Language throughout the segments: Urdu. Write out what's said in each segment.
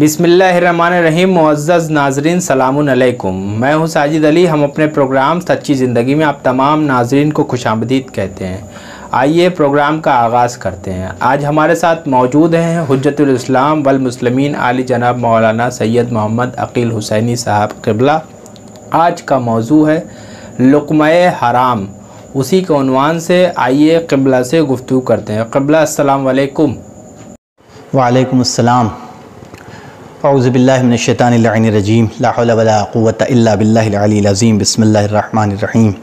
बिस्मिल्लाहिर्रहमानिर्रहीम। मुअज़्ज़ज़ नाज़रीन सलाम अलैकुम। मैं हूं साजिद अली। हम अपने प्रोग्राम सच्ची ज़िंदगी में आप तमाम नाज़रीन को खुशामदीद कहते हैं। आइए प्रोग्राम का आगाज़ करते हैं। आज हमारे साथ मौजूद हैं हुज्जतुल इस्लाम वल मुस्लिमीन आली जनाब मौलाना सैयद मोहम्मद अकील हुसैनी साहब क़िबला। आज का मौजू है लुक़्मा-ए हराम। उसी के उन्वान से आइए क़िबला से गुफ्तगू करते हैं। क़िबला अस्सलाम वालेकुम। वालेकुम अस्सलाम। औज़ु बिल्लाहि मिनश शैतानिर रजीम। ला हौला वला कुव्वता इल्ला बिल्लाहिल अलील अज़ीम। बिस्मिल्लाहिर रहमानिर रहीम।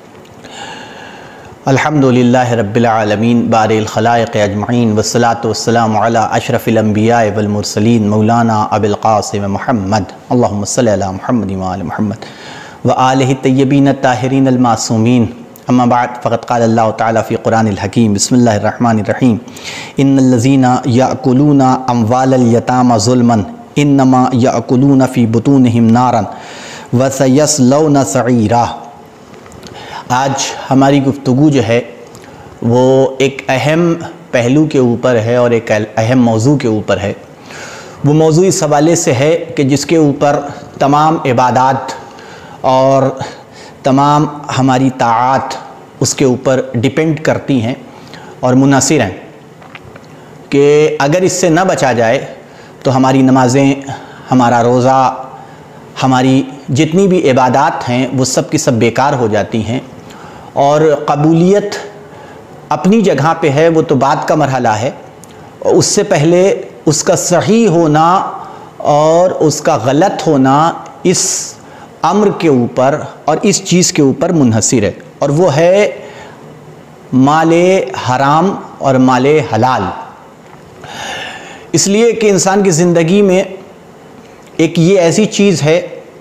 अल्हम्दुलिल्लाहि रब्बिल आलमीन बारिल खलाइक़ अजमईन वस्सलातु वस्सलामु अला अशरफिल अंबिया वल मुरसलीन मौलाना अबुल क़ासिम मुहम्मद अल्लाहुम्मा सल्लि अला मुहम्मद व आलि मुहम्मद व आलिहि तय्यबीन ताहिरीन अल मासूमीन। अम्मा बाद फ़क़द क़ाल अल्लाहु तआला फ़ी क़ुरानिल हकीम। बिस्मिल्लाहिर रहमानिर रहीम। इन्नल लज़ीना याकुलूना अम्वालल यतामा ज़ुल्मन इन्नमा याकुलूना फ़ी बुतूनिहिम नारन व सयस्लौना सईरा। आज हमारी गुफ्तगू जो है वो एक अहम पहलू के ऊपर है और एक अहम मौजू के ऊपर है। वो मौजू इस हवाले से है कि जिसके ऊपर तमाम इबादात और तमाम हमारी ताआत उसके ऊपर डिपेंड करती हैं और मुनहसिर हैं कि अगर इससे न बचा जाए तो हमारी नमाज़ें, हमारा रोज़ा, हमारी जितनी भी इबादात हैं वो सब की सब बेकार हो जाती हैं। और कबूलियत अपनी जगह पे है, वो तो बात का मरहला है। उससे पहले उसका सही होना और उसका गलत होना इस अम्र के ऊपर और इस चीज़ के ऊपर मुनहसिर है, और वो है माले हराम और माले हलाल। इसलिए कि इंसान की ज़िंदगी में एक ये ऐसी चीज़ है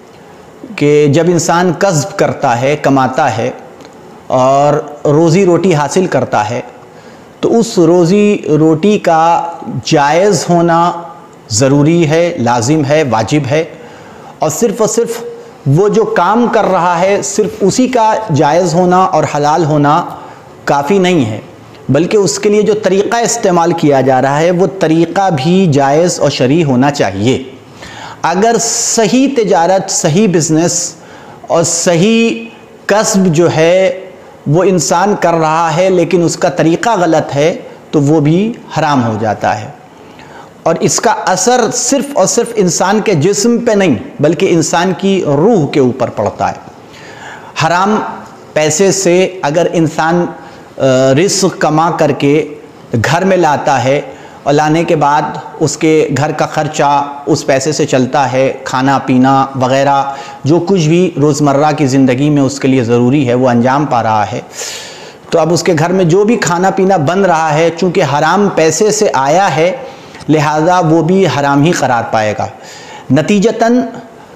कि जब इंसान कस्ब करता है, कमाता है और रोज़ी रोटी हासिल करता है तो उस रोज़ी रोटी का जायज़ होना ज़रूरी है, लाजिम है, वाजिब है। और सिर्फ़ वो जो काम कर रहा है सिर्फ़ उसी का जायज़ होना और हलाल होना काफ़ी नहीं है, बल्कि उसके लिए जो तरीक़ा इस्तेमाल किया जा रहा है वो तरीक़ा भी जायज़ और शरई होना चाहिए। अगर सही तिजारत, सही बिज़नेस और सही कस्ब जो है वो इंसान कर रहा है लेकिन उसका तरीक़ा गलत है तो वो भी हराम हो जाता है। और इसका असर सिर्फ़ और सिर्फ इंसान के जिस्म पे नहीं बल्कि इंसान की रूह के ऊपर पड़ता है। हराम पैसे से अगर इंसान रिस्क कमा करके घर में लाता है और लाने के बाद उसके घर का ख़र्चा उस पैसे से चलता है, खाना पीना वग़ैरह जो कुछ भी रोज़मर्रा की ज़िंदगी में उसके लिए ज़रूरी है वो अंजाम पा रहा है, तो अब उसके घर में जो भी खाना पीना बन रहा है चूँकि हराम पैसे से आया है लिहाजा वो भी हराम ही करार पाएगा। नतीजतन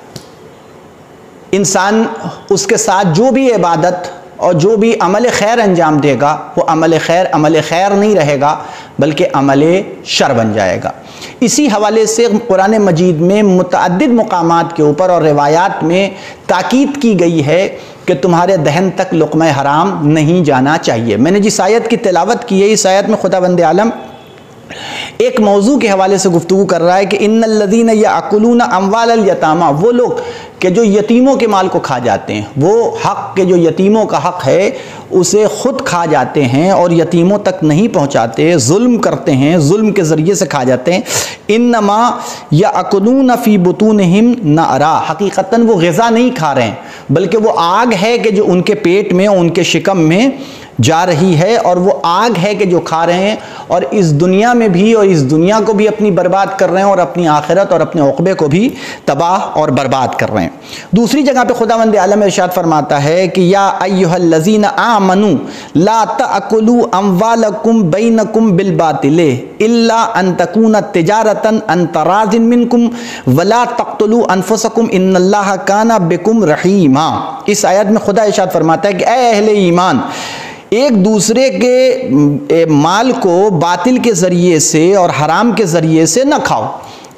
इंसान उसके साथ जो भी इबादत और जो भी अमल खैर अंजाम देगा वो अमल खैर नहीं रहेगा बल्कि अमल शर बन जाएगा। इसी हवाले से कुरान मजीद में मुतअद्दिद मुकामात के ऊपर और रिवायात में ताकीद की गई है कि तुम्हारे दहन तक लुक़्मा हराम नहीं जाना चाहिए। मैंने जिस आयत की तिलावत की है इस आयत में खुदावंद आलम एक मौजू के हवाले से गुफ्तगू कर रहा है कि इन्नल लज़ीना याकुलूना अम्वालल यतामा, वो लोग कि जो यतीमों के माल को खा जाते हैं, वो हक़ के जो यतीमों का हक़ है उसे ख़ुद खा जाते हैं और यतीमों तक नहीं पहुँचाते, जुल्म करते हैं, जुल्म के ज़रिए से खा जाते हैं। इन्नमा याकुलूना फ़ी बुतूनिहिम नारा, हकीकतन वो ग़िज़ा नहीं खा रहे हैं बल्कि वो आग है कि जो उनके पेट में, उनके शिकम में जा रही है, और वो आग है कि जो खा रहे हैं और इस दुनिया में भी और इस दुनिया को भी अपनी बर्बाद कर रहे हैं और अपनी आखिरत और अपने उक़बे को भी तबाह और बर्बाद कर रहे हैं। दूसरी जगह पे खुदावंद आलम इरशाद फरमाता है कि या अय्युहल लज़ीना आमनू ला तअकुलू अम्वालकुम बैनकुम बिल बातिल इल्ला अन तकूना तिजारतन अन तराज़िन मिनकुम वला तक़्तुलू अनफुसकुम इन्नल्लाहा काना बिकुम रहीमा। इस आयत में खुदा इरशाद फरमाता है कि ऐ अहले ईमान, एक दूसरे के माल को बातिल के ज़रिए से और हराम के ज़रिए से न खाओ,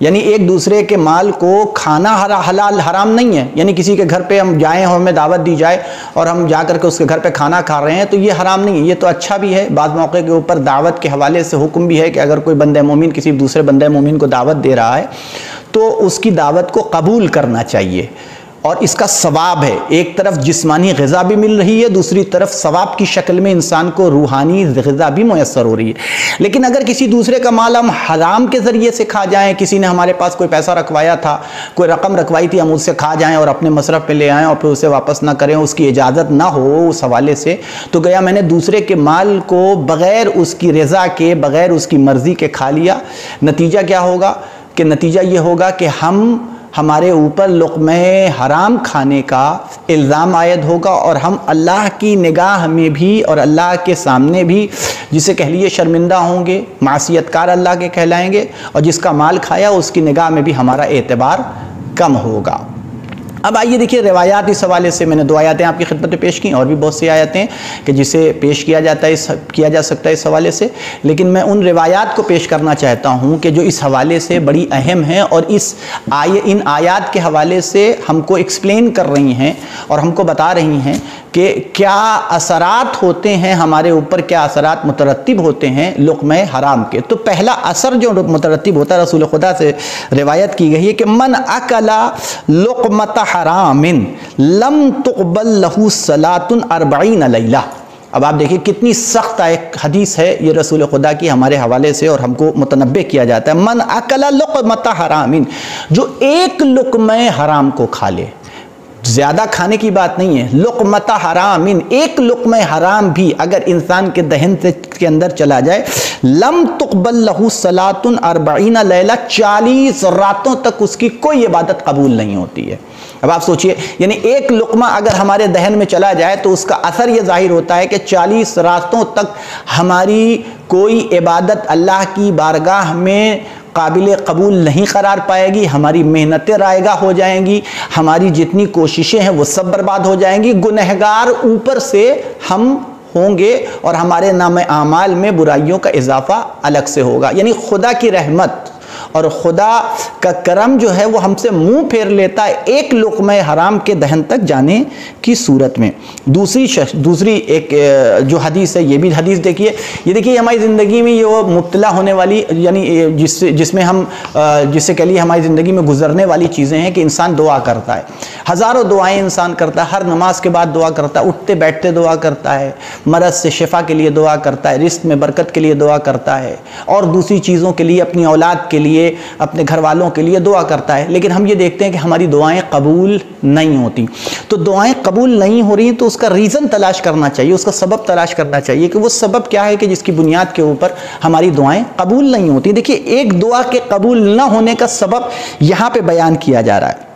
یعنی ایک دوسرے کے مال کو کھانا حلال حرام نہیں ہے، یعنی کسی کے گھر پہ ہم جائیں اور ہمیں دعوت دی جائے اور ہم جا کر کے اس کے گھر پہ کھانا کھا رہے ہیں تو یہ حرام نہیں ہے، یہ تو اچھا بھی ہے۔ بعض موقع کے اوپر دعوت کے حوالے سے حکم بھی ہے کہ اگر کوئی بندہ مومن کسی دوسرے بندہ مومن کو دعوت دے رہا ہے تو اس کی دعوت کو قبول کرنا چاہیے، اور اس کا ثواب ہے، ایک طرف جسمانی غذا بھی مل رہی ہے، دوسری طرف ثواب کی شکل میں انسان کو روحانی غذا بھی میسر ہو رہی ہے۔ لیکن اگر کسی دوسرے کا مال ہم حرام کے ذریعے سے کھا جائیں، کسی نے ہمارے پاس کوئی پیسہ رکھوایا تھا، کوئی رقم رکھوائی تھی، ہم اس سے کھا جائیں اور اپنے مصرف پہ لے آئیں اور پھر اسے واپس نہ کریں، اس کی اجازت نہ ہو اس حوالے سے، تو گیا میں نے دوسرے کے مال کو بغیر اس کی رضا کے، بغیر اس کی مرضی کے کھا لیا۔ نتیجہ کیا ہوگا کہ نتیجہ یہ ہوگا کہ ہمارے اوپر لقمہ حرام کھانے کا الزام عائد ہوگا، اور ہم اللہ کی نگاہ میں بھی اور اللہ کے سامنے بھی جسے کہہ لیے شرمندہ ہوں گے، معصیت کار اللہ کے کہلائیں گے، اور جس کا مال کھایا اس کی نگاہ میں بھی ہمارا اعتبار کم ہوگا۔ اب آئیے دیکھیے روایات اس حوالے سے، میں نے 2 آیاتیں آپ کی خدمت میں پیش کی، اور بھی بہت سی آیتیں کہ جسے پیش کیا جا سکتا ہے اس حوالے سے، لیکن میں ان روایات کو پیش کرنا چاہتا ہوں کہ جو اس حوالے سے بڑی اہم ہیں اور ان آیات کے حوالے سے ہم کو ایکسپلین کر رہی ہیں اور ہم کو بتا رہی ہیں کہ کیا اثرات ہوتے ہیں ہمارے اوپر، کیا اثرات مترتب ہوتے ہیں لقمہ حرام کے۔ تو پہلا اثر جو مترتب ہوتا ہے رسول خدا سے روایت کی گئی ہے کہ من اکل لقمۃ حرام لم تقبل لہ صلاۃ 40 لیلہ۔ اب آپ دیکھیں کتنی سخت ایک حدیث ہے یہ رسول خدا کی ہمارے حوالے سے، اور ہم کو متنبہ کیا جاتا ہے من اکل لقمۃ حرام، جو ایک لقمہ حرام کو کھا لے، زیادہ کھانے کی بات نہیں ہے، لقمۃ حرام، ایک لقمہ حرام بھی اگر انسان کے دہن کے اندر چلا جائے، لم تقبل لہ صلاۃ 40 لیلہ، 40 راتوں تک اس کی کوئی عبادت قبول نہیں ہوتی ہے۔ اب آپ سوچئے، یعنی ایک لقمہ اگر ہمارے دہن میں چلا جائے تو اس کا اثر یہ ظاہر ہوتا ہے کہ 40 راتوں تک ہماری کوئی عبادت اللہ کی بارگاہ میں قابل قبول نہیں قرار پائے گی، ہماری محنتیں رائگاں ہو جائیں گی، ہماری جتنی کوششیں ہیں وہ سب برباد ہو جائیں گی، گنہگار اوپر سے ہم ہوں گے، اور ہمارے نام اعمال میں برائیوں کا اضافہ الگ سے ہوگا۔ یعنی خدا کی رحمت اور خدا کا کرم جو ہے وہ ہم سے منہ پھیر لیتا ہے ایک لقمہ حرام کے دہن تک جانے کی صورت میں۔ دوسری ایک جو حدیث ہے، یہ بھی حدیث دیکھیے، یہ دیکھیے ہماری زندگی میں یہ وہ مبتلا ہونے والی، یعنی جس میں ہم جسے کہہ لیے ہماری زندگی میں گزرنے والی چیزیں ہیں کہ انسان دعا کرتا ہے، ہزاروں دعائیں انسان کرتا ہے، ہر نماز کے بعد دعا کرتا ہے، اٹھتے بیٹھتے دعا کرتا ہے، مرض سے شفا کے لیے دعا کرتا ہے، رزق میں برکت کے لیے دعا کرتا ہے، اور دوسری چیزوں کے لیے، اپنی اولاد کے لیے، اپنے گھر والوں کے لیے دعا کرتا ہے، لیکن ہم یہ دیکھتے ہیں کہ ہماری دعائیں قبول نہیں ہوتی۔ تو دعائیں قبول نہیں ہو رہی ہیں تو اس کا ریزن تلاش کرنا چاہیے، اس کا سبب تلاش کرنا چاہیے کہ وہ سبب کیا ہے کہ جس کی بنیاد کے اوپر ہماری دعائیں قبول نہیں ہوتی۔ دیکھیے ایک دعا کے قبول نہ ہونے کا سبب یہاں پہ بیان کیا جا رہا ہے،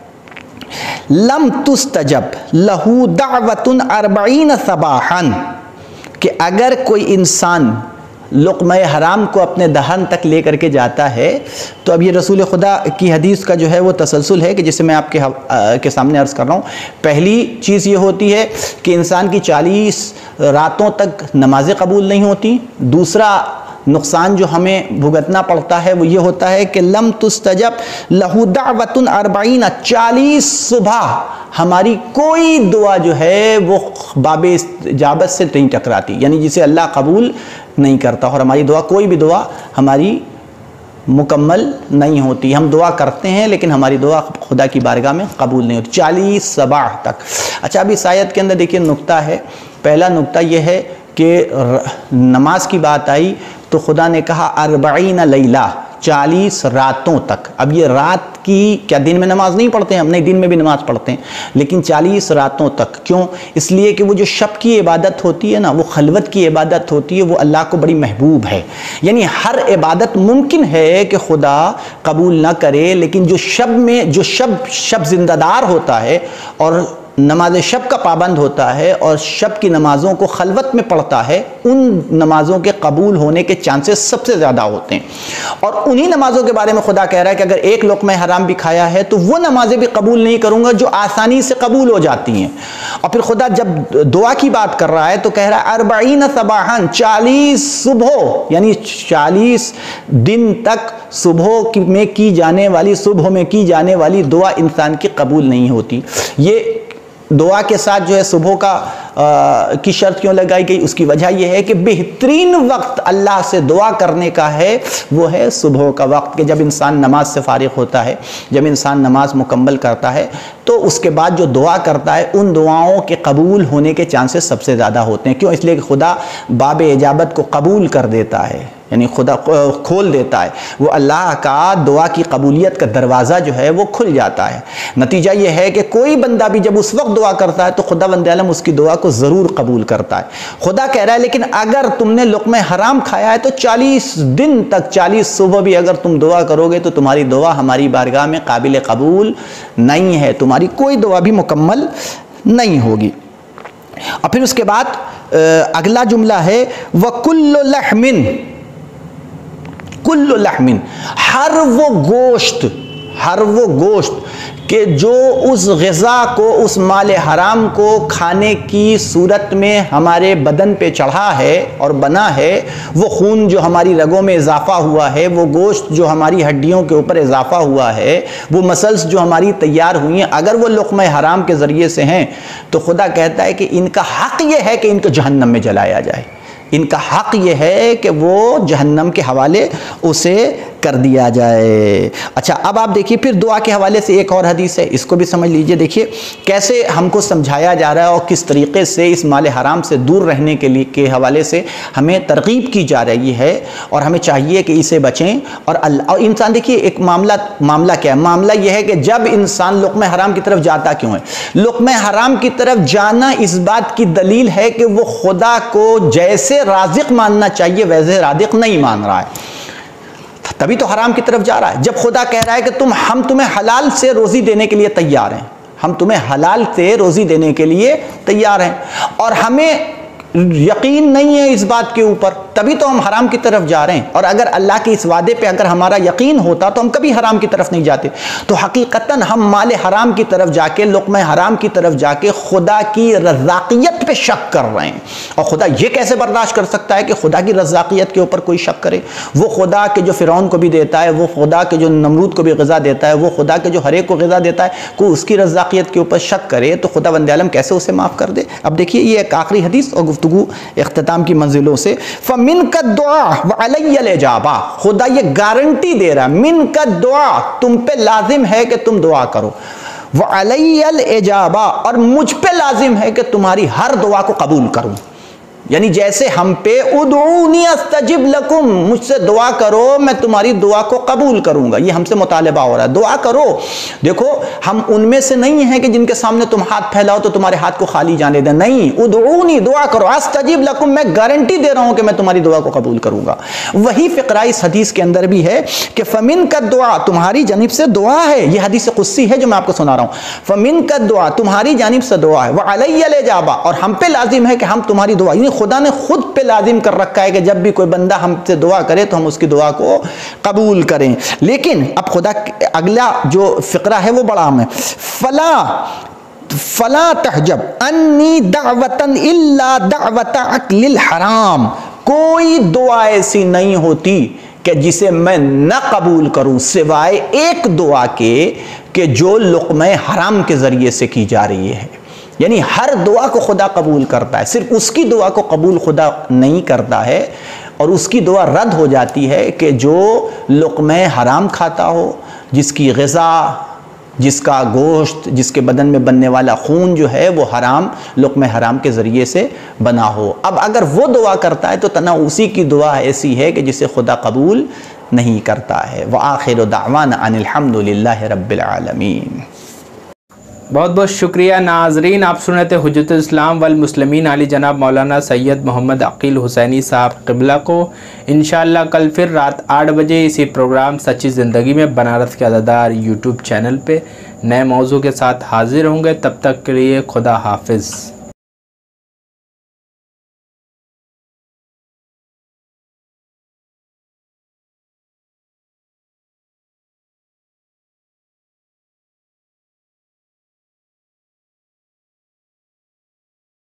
لم تستجب لہ دعوۃ 40 صباحا، کہ اگر کوئی انسان لقمہ حرام کو اپنے دہن تک لے کر کے جاتا ہے، تو اب یہ رسول خدا کی حدیث کا جو ہے وہ تسلسل ہے کہ جسے میں آپ کے سامنے عرض کر رہا ہوں۔ پہلی چیز یہ ہوتی ہے کہ انسان کی 40 راتوں تک نمازیں قبول نہیں ہوتی۔ دوسرا نقصان جو ہمیں بھگتنا پڑتا ہے وہ یہ ہوتا ہے کہ لم تستجب لہ دعوۃ 40، 40 صبح ہماری کوئی دعا جو ہے وہ باب اجابت سے نہیں ٹکراتی، یعنی جسے اللہ قبول نہیں کرتا، اور ہماری دعا، کوئی بھی دعا ہماری مکمل نہیں ہوتی۔ ہم دعا کرتے ہیں لیکن ہماری دعا خدا کی بارگاہ میں قبول نہیں ہوتی 40 صباح تک۔ اچھا، اب اس آیت کے اندر دیکھیے نقطہ ہے، پہلا نقطہ یہ ہے کہ نماز کی بات آئی تو خدا نے کہا 40 لیلہ، 40 راتوں تک۔ اب یہ رات کی کیا دن میں نماز نہیں پڑھتے ہیں ہم؟ نہیں، دن میں بھی نماز پڑھتے ہیں، لیکن 40 راتوں تک۔ کیوں؟ اس لیے کہ وہ جو شب کی عبادت ہوتی ہے نا، وہ خلوت کی عبادت ہوتی ہے، وہ اللہ کو بڑی محبوب ہے۔ یعنی ہر عبادت ممکن ہے کہ خدا قبول نہ کرے، لیکن جو شب میں، جو شب زندہ دار ہوتا ہے، اور نماز شب کا پابند ہوتا ہے اور شب کی نمازوں کو خلوت میں پڑھتا ہے، ان نمازوں کے قبول ہونے کے چانسز سب سے زیادہ ہوتے ہیں۔ اور انہی نمازوں کے بارے میں خدا کہہ رہا ہے کہ اگر ایک لقمہ حرام بھی کھایا ہے تو وہ نمازیں بھی قبول نہیں کروں گا جو آسانی سے قبول ہو جاتی ہیں۔ اور پھر خدا جب دعا کی بات کر رہا ہے تو کہہ رہا ہے 40 صباحاً، 40 صبح، یعنی 40 دن تک صبح میں کی جانے والی دعا انسان کی قبول نہیں ہوتی۔ یہ دعا کے ساتھ جو ہے صبح کی شرط کیوں لگائی گئی؟ اس کی وجہ یہ ہے کہ بہترین وقت اللہ سے دعا کرنے کا ہے وہ ہے صبح کا وقت، کہ جب انسان نماز سے فارغ ہوتا ہے، جب انسان نماز مکمل کرتا ہے تو اس کے بعد جو دعا کرتا ہے ان دعاؤں کے قبول ہونے کے چانسز سب سے زیادہ ہوتے ہیں۔ کیوں؟ اس لیے کہ خدا باب اجابت کو قبول کر دیتا ہے، یعنی خدا کھول دیتا ہے، وہ اللہ کا دعا کی قبولیت کا دروازہ جو ہے وہ کھل جاتا ہے۔ نتیجہ یہ ہے کہ کوئی بندہ بھی جب اس وقت دعا کرتا ہے تو خدا بند عالم اس کی دعا کو ضرور قبول کرتا ہے۔ خدا کہہ رہا ہے لیکن اگر تم نے لقمہ حرام کھایا ہے تو 40 دن تک، 40 صبح بھی اگر تم دعا کرو گے تو تمہاری دعا ہماری بارگاہ میں قابل قبول نہیں ہے، تمہاری کوئی دعا بھی مکمل نہیں ہوگی۔ اور پھر اس کے بعد اگلا جملہ ہے وَكُلُّ لَحْمٍ، کل لحمن، ہر وہ گوشت کہ جو اس غذا کو، اس مال حرام کو کھانے کی صورت میں ہمارے بدن پہ چڑھا ہے اور بنا ہے، وہ خون جو ہماری رگوں میں اضافہ ہوا ہے، وہ گوشت جو ہماری ہڈیوں کے اوپر اضافہ ہوا ہے، وہ مسلس جو ہماری تیار ہوئی ہیں، اگر وہ لقمہ حرام کے ذریعے سے ہیں تو خدا کہتا ہے کہ ان کا حق یہ ہے کہ ان کو جہنم میں جلایا جائے، ان کا حق یہ ہے کہ وہ جہنم کے حوالے اسے کر دیا جائے۔ اچھا، اب آپ دیکھیے پھر دعا کے حوالے سے ایک اور حدیث ہے، اس کو بھی سمجھ لیجئے۔ دیکھیے کیسے ہم کو سمجھایا جا رہا ہے اور کس طریقے سے اس مال حرام سے دور رہنے کے حوالے سے ہمیں ترغیب کی جا رہی ہے اور ہمیں چاہیے کہ اسے بچیں۔ اور انسان دیکھیے ایک معاملہ کیا ہے؟ معاملہ یہ ہے کہ جب انسان لقمہ حرام کی طرف جاتا کیوں ہے؟ لقمہ حرام کی طرف جانا اس بات کی دلیل ہے کہ وہ خدا کو جیسے رازق ماننا چاہیے ویسے رازق نہیں مان رہا ہے، تبھی تو حرام کی طرف جا رہا ہے۔ جب خدا کہہ رہا ہے کہ ہم تمہیں حلال سے روزی دینے کے لیے تیار ہیں، ہم تمہیں حلال سے روزی دینے کے لیے تیار ہیں، اور ہمیں یقین نہیں ہے اس بات کے اوپر، تبھی تو ہم حرام کی طرف جا رہے ہیں۔ اور اگر اللہ کے اس وعدے پہ اگر ہمارا یقین ہوتا تو ہم کبھی حرام کی طرف نہیں جاتے۔ تو حقیقتاً ہم مال حرام کی طرف جا کے، لقمہ حرام کی طرف جا کے خدا کی رزاقیت پہ شک کر رہے ہیں۔ اور خدا یہ کیسے برداشت کر سکتا ہے کہ خدا کی رزاقیت کے اوپر کوئی شک کرے؟ وہ خدا کے جو فرعون کو بھی دیتا ہے، وہ خدا کے جو نمرود کو بھی غذا دیتا ہے، وہ خدا کے جو ہر ایک کو غذا دیتا ہے، کوئی اس کی رزاقیت کے اوپر شک کرے تو خدا بند عالم کیسے اسے معاف کر دے؟ اب دیکھیے یہ ایک آخری حدیث اور گفتگو اختتام کی منزلوں سے، فَمِنْ كَ الدُّعَا وَعَلَيَّ الْإِجَابَةُ، خدا یہ گارنٹی دے رہا ہے، من کا دعا، تم پہ لازم ہے کہ تم دعا کرو، وَعَلَيَّ الْإِجَابَةُ، اور مجھ پہ لازم ہے کہ تمہاری ہر دعا کو قبول کروں۔ یعنی جیسے ہم پہ ادعونی استجب لکم، مجھ سے دعا کرو میں تمہاری دعا کو قبول کروں گا، یہ ہم سے مطالبہ ہو رہا ہے، دعا کرو۔ دیکھو ہم ان میں سے نہیں ہیں کہ جن کے سامنے تم ہاتھ پھیلاؤ تو تمہارے ہاتھ کو خالی جانے دیں، نہیں، ادعونی، دعا کرو، استجب لکم، میں گارنٹی دے رہا ہوں کہ میں تمہاری دعا کو قبول کروں گا۔ وہی فقرہ اس حدیث کے اندر بھی ہے کہ فمن کا دعا، تمہاری جانب سے دعا ہے، یہ حدیث قدسی ہے جو میں آپ کو سنا رہا ہوں، فمن کا دعا، تمہاری جانب سے دعا ہے، وعلی الاجابہ، اور ہم پہ لازم ہے کہ ہم تمہاری دعا، یعنی خدا نے خود پہ لازم کر رکھا ہے کہ جب بھی کوئی بندہ ہم سے دعا کرے تو ہم اس کی دعا کو قبول کریں۔ لیکن اب خدا اگلا جو فقرہ ہے وہ بڑا اہم ہے، فلا تحجب انی دعوتا الا دعوت اکل الحرام، کوئی دعا ایسی نہیں ہوتی کہ جسے میں نہ قبول کروں سوائے ایک دعا کے کہ جو لقمہ حرام کے ذریعے سے کی جا رہی ہے۔ یعنی ہر دعا کو خدا قبول کرتا ہے، صرف اس کی دعا کو قبول خدا نہیں کرتا ہے، اور اس کی دعا رد ہو جاتی ہے کہ جو لقمہ حرام کھاتا ہو، جس کی غذا، جس کا گوشت، جس کے بدن میں بننے والا خون جو ہے وہ حرام، لقمہ حرام کے ذریعے سے بنا ہو۔ اب اگر وہ دعا کرتا ہے تو تنہا اسی کی دعا ایسی ہے کہ جسے خدا قبول نہیں کرتا ہے۔ وآخر دعوانا ان الحمد للہ رب العالمین۔ بہت بہت شکریہ ناظرین، آپ سن رہے تھے حجت الاسلام والمسلمین علی جناب مولانا سید محمد عقیل حسینی صاحب قبلہ کو۔ انشاءاللہ کل پھر رات 8 بجے اسی پروگرام سچی زندگی میں بنارس کے عزادار یوٹیوب چینل پہ नए मौजू के साथ हाजिर होंगे। तब तक के लिए खुदा हाफिज़।